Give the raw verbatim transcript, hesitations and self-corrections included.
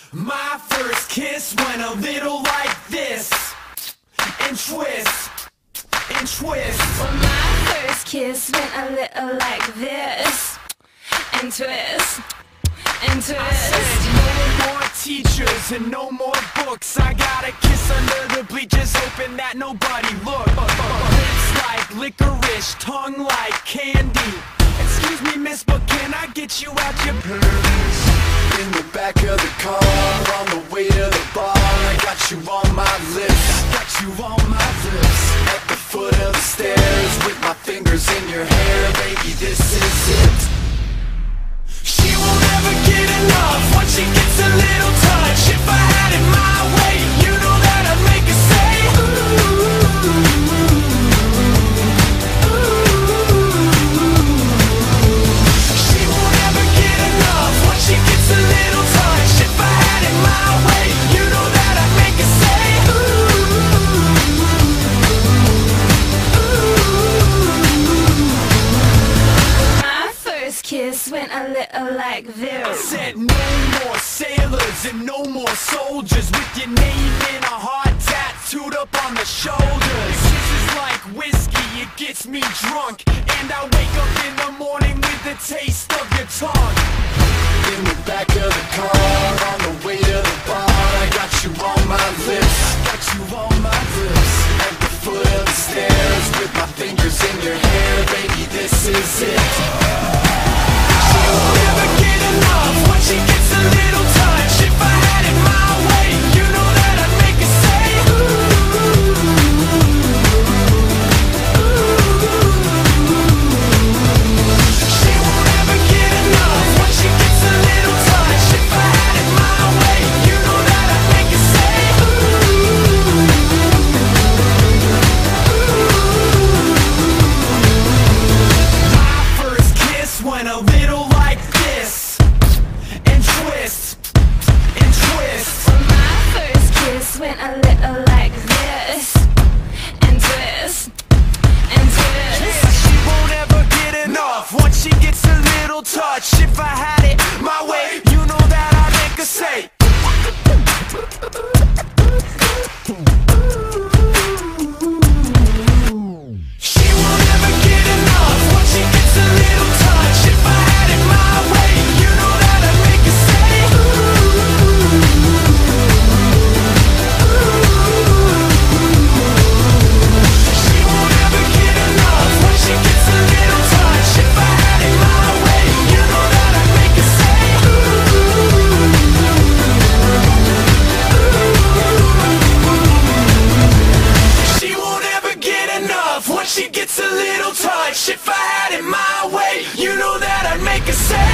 My first kiss went a little like this, and twist, and twist. Well, my first kiss went a little like this, and twist, and twist. I said no more teachers and no more books. I got a kiss under the bleachers, hoping that nobody looked. Lips like licorice, tongue like candy. Excuse me, miss, but can I get you out your pants? In the back of the car, on the way to the bar, I got you on my lips, I got you on my lips. at the foot of the stairs, with my fingers in your hair, baby, this is it. She won't ever get enough once she gets a little touch. If I had it my way, you know that I'd make her say ooh. She won't ever get enough once she gets a little touch. If I had it my way, you know that I'd make her say ooh. My first kiss went a little like I this. said no more sailors and no more soldiers with your name in a heart tattooed up on the shoulders. This is like whiskey, it gets me drunk, and I wake up in the morning with the taste of your tongue. In the back of the car, on the way to the bar, I got you on my lips, I got you on my lips. at the foot of the stairs, with my fingers in your hair, baby, this is it. She won't ever get enough once she gets a little touch. If I had it my way, you know that I'd make her say She won't ever get enough once she gets a little touch. If I had it my way, you know that I'd make her say My first kiss went a little like this, and twist, and twist. Well, my first kiss went a little like this, and twist, and twist. She won't ever get enough once she gets a little touch. If I had it my way, you know that I'd make her say She won't ever get enough once she gets a little touch. If I had it my way, you know that I'd make her say She won't ever get enough once she gets a little touch. If I had it my way, you know that I'd make her say She won't ever get enough once she gets a little touch. If I had it my way, you know that I'd make her say